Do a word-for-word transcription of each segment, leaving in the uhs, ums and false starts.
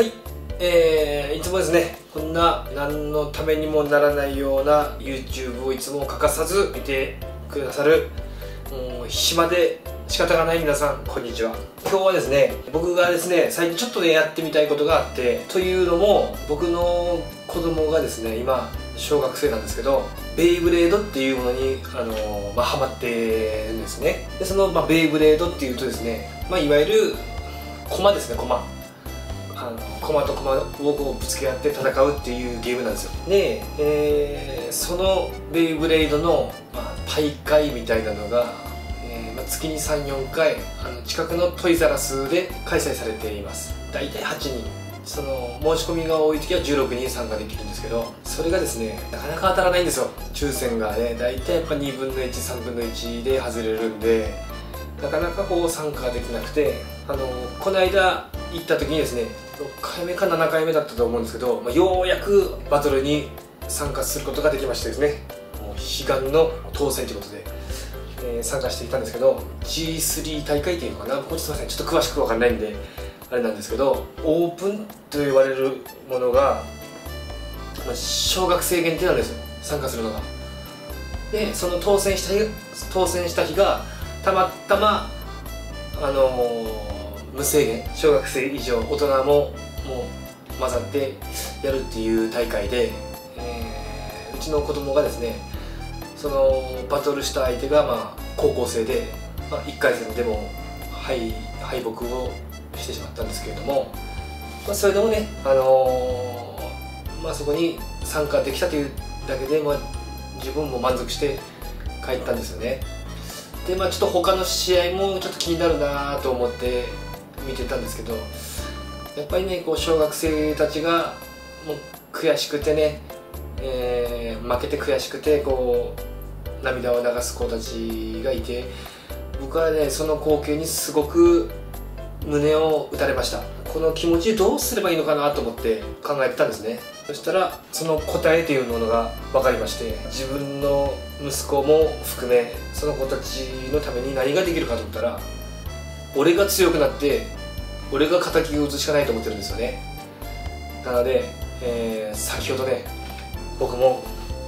はい、えー、いつもですねこんな何のためにもならないような YouTube をいつも欠かさず見てくださるもう暇で仕方がない皆さん、こんにちは。今日はですね僕がですね最近ちょっとねやってみたいことがあって、というのも僕の子供がですね今小学生なんですけど、ベイブレードっていうものにあのー、まあ、ハマってるんですね。でその、まあ、ベイブレードっていうとですね、まあ、いわゆる駒ですね、駒あの駒と駒をこうぶつけ合って戦うっていうゲームなんですよ。で、えー、そのベイブレードの、まあ、大会みたいなのが、えーまあ、月にさん、よんかいあの近くのトイザらスで開催されています。だいたいはちにん、その申し込みが多い時はじゅうろくにん参加できるんですけど、それがですねなかなか当たらないんですよ。抽選がねだいたいやっぱにぶんのいち、さんぶんのいちで外れるんで、なかなかこう参加できなくて、あのこの間行った時にですねろっかいめかななかいめだったと思うんですけど、まあ、ようやくバトルに参加することができましてですね、もう悲願の当選ということで、えー、参加してきたんですけど、 ジースリー 大会っていうのかな、これすいませんちょっと詳しく分かんないんであれなんですけど、オープンと言われるものが、まあ、小学生限定なんですよ、参加するのが。でその当選した日当選した日がたまたまあのー無制限、小学生以上大人ももう混ざってやるっていう大会で、えー、うちの子供がですねそのバトルした相手がまあ高校生で、まあ、いっかい戦でも敗敗北をしてしまったんですけれども、まあ、それでもね、あのーまあ、そこに参加できたというだけで、まあ、自分も満足して帰ったんですよね。でまあちょっと他の試合もちょっと気になるなと思って見てたんですけど、やっぱりねこう小学生たちがもう悔しくてね、えー、負けて悔しくてこう涙を流す子たちがいて、僕はねその光景にすごく胸を打たれました。この気持ちどうすればいいのかなと思って考えてたんですね。そしたらその答えというものが分かりまして、自分の息子も含めその子たちのために何ができるかと思ったら、俺が強くなって俺が敵を打つしかないと思ってるんですよね。なので、えー、先ほどね僕も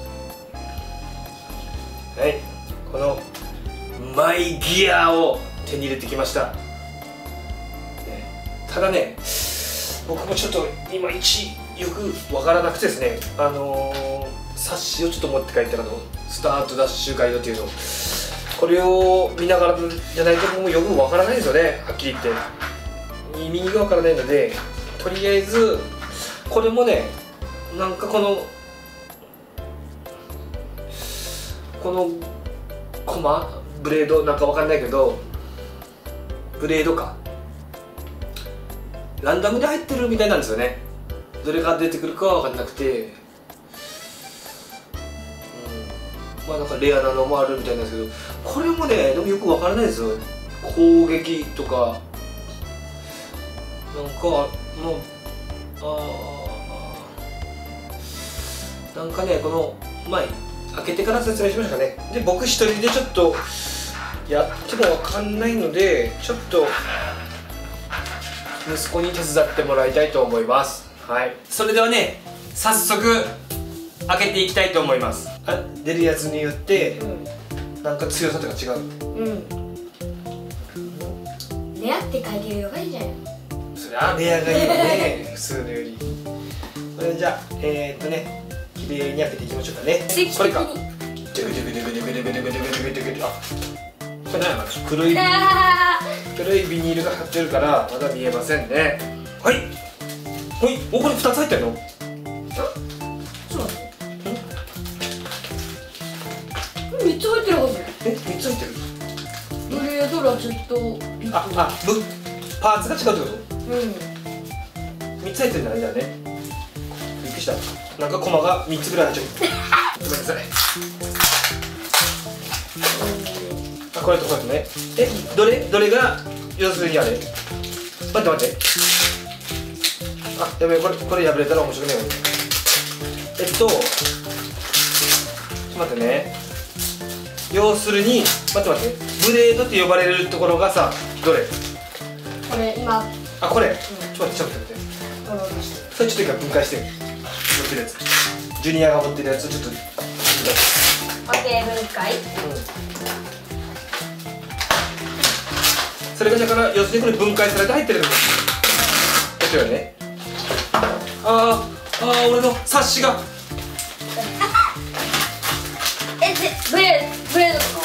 はいこのマイギアを手に入れてきました、ね、ただね僕もちょっといまいちよくわからなくてですね、あのー、冊子をちょっと持って帰ったらのスタートダッシュガイドっていうのを、これを見ながらじゃないともうよくわからないですよね、はっきり言って意味がわからないので、とりあえずこれもねなんかこのこのコマブレードなんかわかんないけど、ブレードかランダムで入ってるみたいなんですよね。どれが出てくるかは分かんなくて、うん、まあなんかレアなのもあるみたいなんですけど、これもねでもよく分からないですよ。攻撃とかなんかもうあなんかねこの前開けてから説明しましたかね。で僕一人でちょっとやっても分かんないので、ちょっと息子に手伝ってもらいたいと思います。はい、それではね早速開けていきたいと思います。あ出るやつによって、うん、なんか強さとか違う。うんレアって書いてるよがいいじゃん。 そりゃレアがいいよね普通のより。これじゃあえー、っとね綺麗に開けていきましょうかね。これか。これ何や黒い黒いビニールが貼ってるからまだ見えませんね。はいはい、おこれふたつ入ってるの？ そうなの？みっつ入ってるはず。 え、みっつ入ってる？ ブレードラチェットビット。 あ、あ、ぶパーツが違うってこと？うんみっつ入ってるんだね、じゃあね。びっくりした。なんかコマがみっつぐらい入っちゃう。ごめんなさい。あ、これとこれとね。え、どれどれが要するにあれ？待って待って。あ、やべえ、これこれ破れたら面白くないわ。えっとちょっと待ってね。要するに待って待って。ブレードって呼ばれるところがさ、どれ？ これ今。 あ、これ。うん、ちょっと待ってちょっと待って。 フォローして。 それちょっと一回分解して持ってるやつ、ジュニアが持ってるやつをちょっと分解。 オッケー、分解。 それがだから要するにこれ分解されて入ってるの。例えばね、あーあー俺の冊子がえ、で、ブレブレードとか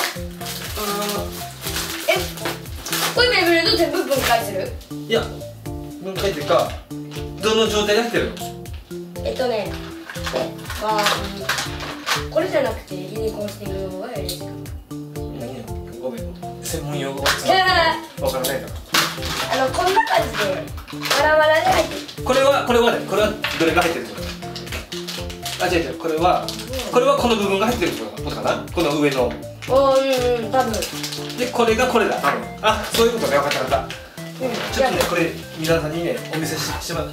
え、これベイブレード全部分解する？ いや分解っていうかどの状態で入ってるの？ えっとね、まあ、うん、これじゃなくてユニコーンスティングの方がやりやすいかも。 何やごめん専門用語は分からないからあの、こんな感じでバラバラで入ってる。 これはこれはね、これはどれが入ってるってこと？あ、違う違う、これはこれはこの部分が入ってるってことかな、この上の。 おー、うんうん、多分。 でこれがこれだ多分。あ、そういうことね、分かった分かった。 うん、 ちょっとねこれ皆さんにねお見せししてもらう。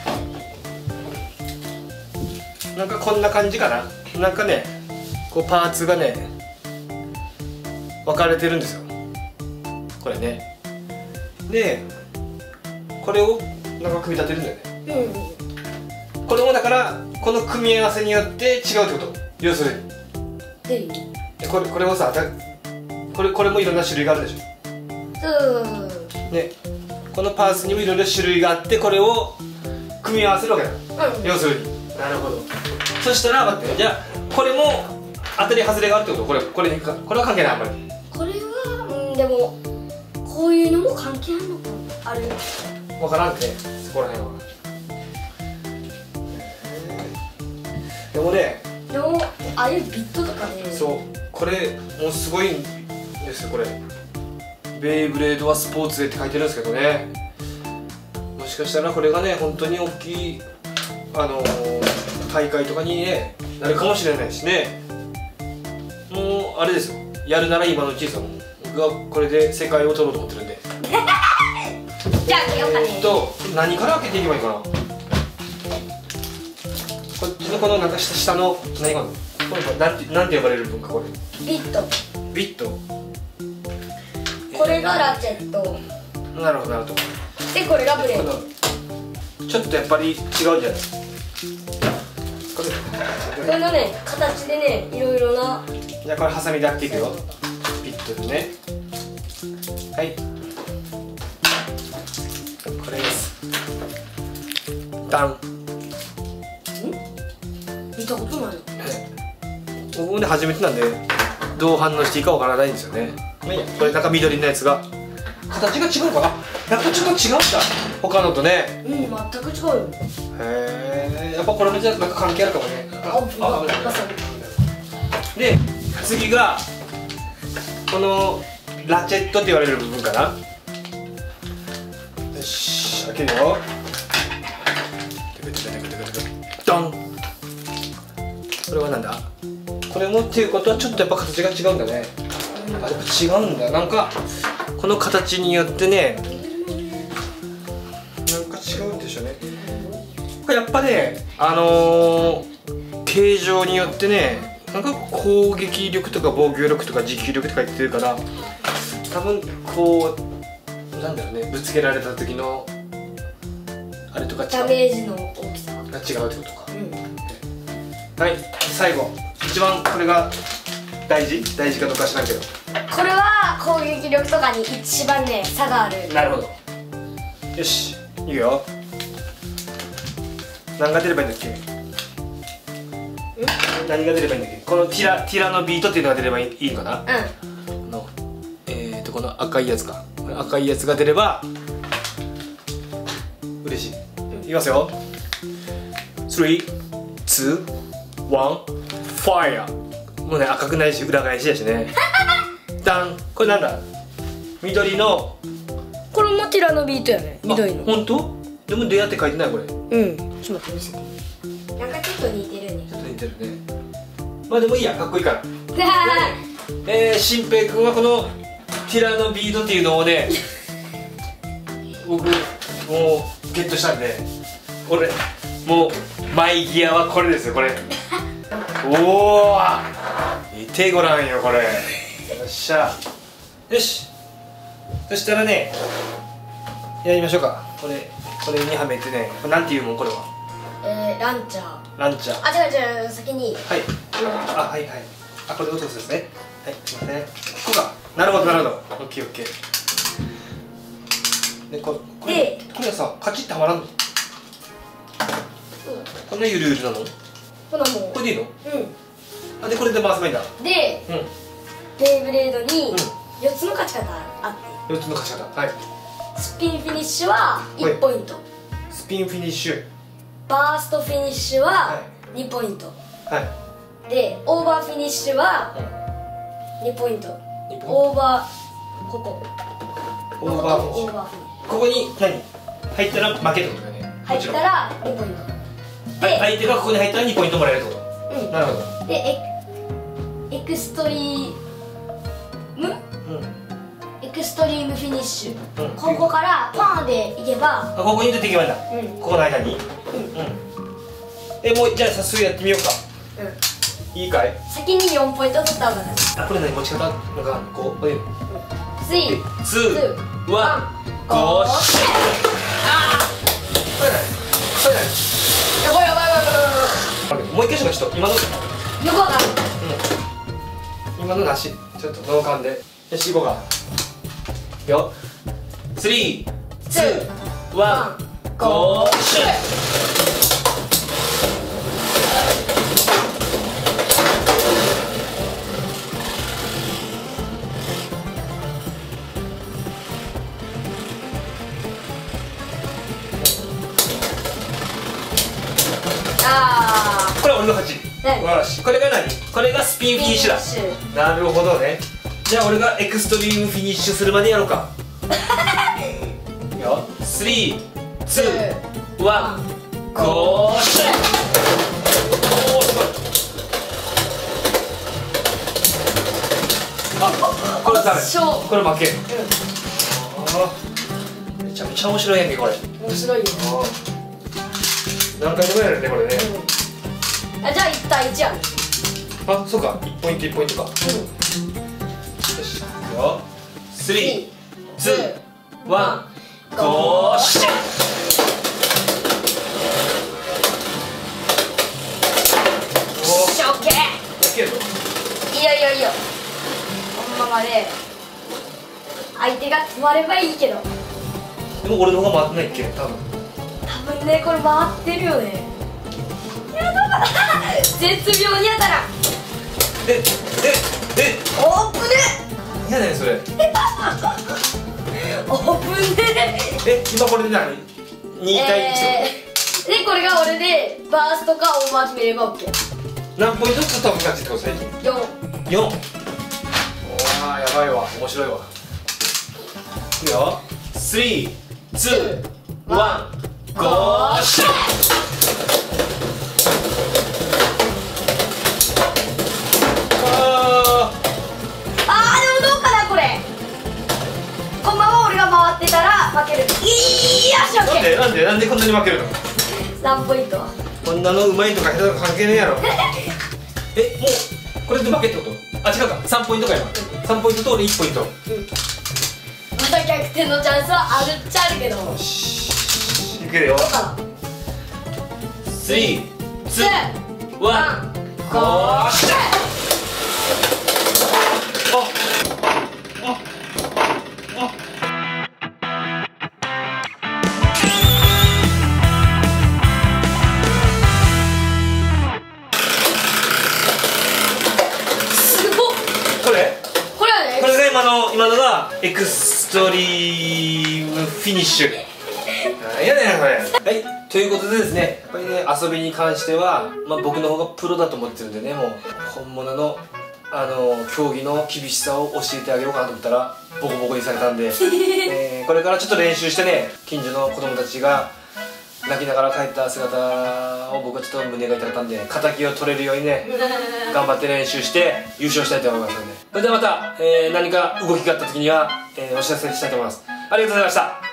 なんかこんな感じかな。なんかねこうパーツがね分かれてるんですよこれね。でこれをなんか組み立てるんだよね。 うん、 これもだからこの組み合わせによって違うってこと。要するにで、 これこれもさ、だこれこれもいろんな種類があるでしょ。 そうね、このパーツにもいろいろ種類があってこれを組み合わせるわけだ。 うん、 要するに。なるほど。そしたら待って、じゃあこれも当たり外れがあるってこと？これこれにかこれは関係ないあんまり。 これは、うん、でもこういうのも関係あるのかな、ある。 分からんてそこら辺は。でもね、 でもああいうビットとかね、 そうこれもうすごいんですよこれ。ベイブレードはスポーツでって書いてるんですけどね、もしかしたらこれがね本当に大きいあのー、大会とかに、ね、なるかもしれないしね。もうあれですよ、やるなら今のうちですよ。僕はこれで世界を取ろうと思ってるんで。 じゃあ開けようかね。 えっと何から開けていけばいいかな。こっちのこのなんか下下の何かこれなんてなんて呼ばれる分かこれ。 ビット。 ビット。 これがラチェット。 なるほどなるほど。 でこれがブレード。 ちょっとやっぱり違うんじゃない？これこれのね形でねいろいろな。 じゃあこれハサミで開けていくよ。ピットでね。はい。これです。ダン。 見たことないよ。 僕もね初めてなんでどう反応していいかわからないんですよね。まあいいや、これなんか緑のやつが形が違うかな。やっぱちょっと違うんだ他のとね。 うん、全く違うよ。 へえ、やっぱこれもじゃなんか関係あるかもね。 あ、あ、あ、 で次がこのラチェットって言われる部分かな。よし、開けるよ。ドン。これはなんだ。これもっていうことはちょっとやっぱ形が違うんだね。あ、やっぱ違うんだ。なんかこの形によってねなんか違うんでしょうね。これやっぱねあのー、形状によってねなんか攻撃力とか防御力とか持久力とか言ってるから多分こうなんだろうねぶつけられた時のあれとか違うダメージの大きさが違うってことか。 うん、 はい、最後一番これが大事大事かどうか知らんけどこれは攻撃力とかに一番ね差がある。 なるほど。よしいいよ。何が出ればいいんだっけ。何が出ればいいんだっけ。このティラティラのビートっていうのが出ればいいのかな。 うん、 このえーとこの赤いやつか。この赤いやつが出れば嬉しい。いきますよ。スリー、ツー、ワン、ファイア。もうね赤くないし裏返しやしね。ダン。これなんだ。緑の。 これもティラノビートやね。緑の。 本当？でも出会って書いてないこれ。 うん。ちょっと待って見せて。なんかちょっと似てるね。 ちょっと似てるね。まあでもいいや、かっこいいから。えー、新平君はこのティラノビートっていうのをね僕もうゲットしたんで、これもうマイギアはこれですよこれ。おお見てごらんよこれ。よっしゃよし、そしたらねやりましょうか。 これこれにはめてね、これなんていうもんこれは。 えー、ランチャー。 ランチャー。 あ、違う違う、先に。 はい。あ、はいはい。あ、これ落とすですね。はい、すいません。ここか。なるほどなるほど。オッケーオッケー。で、ここれこれはさ、カチッとはまらんの？うん。こんなゆるゆるなの？ ほなもう。 これでいいの？ うん。 あ、でこれで回せばいいんだ。 で、 うん。 ベイブレードによっつの勝ち方あって。 よっつの勝ち方。はい。 スピンフィニッシュはいちポイント。 スピンフィニッシュ。 バーストフィニッシュはにポイント。 はい。 で、オーバーフィニッシュはにポイント。オーバーここ。 オーバーフィニッシュ。 オーバーフィニッシュ。 ここに何？入ったら負けってことだよね。 入ったらにポイント。 で、相手がここに入ったらにポイントもらえるってこと。 うん。 なるほど。 で、エエクストリーム？ うん。 エクストリームフィニッシュ。 うん。 ここからパーンでいけば。 あ、ここに出ていけばいいんだ。 うん。 ここの間に。うん。え、もうじゃあ早速やってみようか。 うん。 いいかい？ 先によんポイント取った方が勝ち。 あ、これ何持ち方？なんかこう、こういう。 スリー、 ツー、ワン、ゴーシュ。ああ。これ何？これ何？ やばいやばいやばいやばい。 もう一回しかちょっと今の。 よくわかる。 うん。今のなし。ちょっと脳幹で。よし行こうか。よ。スリー、ツー、ワン、ゴーシュ。 あこれは俺の勝ち。 ねよし、これが何？これがスピンフィニッシュだ。なるほどね。じゃあ俺がエクストリームフィニッシュするまでやろうか。よ、スリー、ツー、ワン、ゴーシュ。おお、すごい。あ、これダメ。これ負け。ああ、めちゃめちゃ面白いやんけこれ。 面白いよ。 何回でもやるねこれね。 あ、じゃあいち対いちやん。 あ、そうか。いちポイントいちポイントか。よし。よ。スリー、ツー、ワン、ゴーシュ。 よし、オッケー。 いけるの？ いいよいいよいいよ。このままで相手が止まればいいけど。 でも俺の方が回ってないっけ多分。 多分ね、これ回ってるよね。いや、どうかな。絶妙に当たらん。 え、え、え、 オープンね。 いやねそれ。 オープンね。 え、今これで何？に対いち。 えー、で、これが俺でバーストかオーバー決めればオッケー。 何ポイントずつ多分勝ちってこと最近。 よん。 よん。おー、やばいわ。面白いわ。いくよ。スリー、ツー、ワン、ゴーシュ。 あー、でもどうかなこれ。このまま俺が回ってたら負ける。いいよし、オッケー。 なんでなんでなんでこんなに負けるの？ さんポイント。 こんなのうまいとか下手とか関係ねえやろ。え、もうこれで負けってこと？あ、違うか。さんポイントか今。さんポイントと俺いちポイント。 うん。まだ逆転のチャンスはあるっちゃあるけど。 よし。いくよ。 どうかな。 スリー、ツー、ワン、ゴーシュ。あ、あ、あ。 すごっ。 これ？ これはね。 これが今の今のがエクストリームフィニッシュ。あ、やだやこれ。はい、ということでですね、やっぱりね遊びに関しては、まあ、僕の方がプロだと思ってるんでね、もう本物のあの競技の厳しさを教えてあげようかなと思ったらボコボコにされたんで、えー、これからちょっと練習してね、近所の子供たちが泣きながら帰った姿を僕はちょっと胸が痛かったんで、敵を取れるようにね頑張って練習して優勝したいと思いますので、それではまた、えー、何か動きがあった時には、えー、お知らせしたいと思います。ありがとうございました。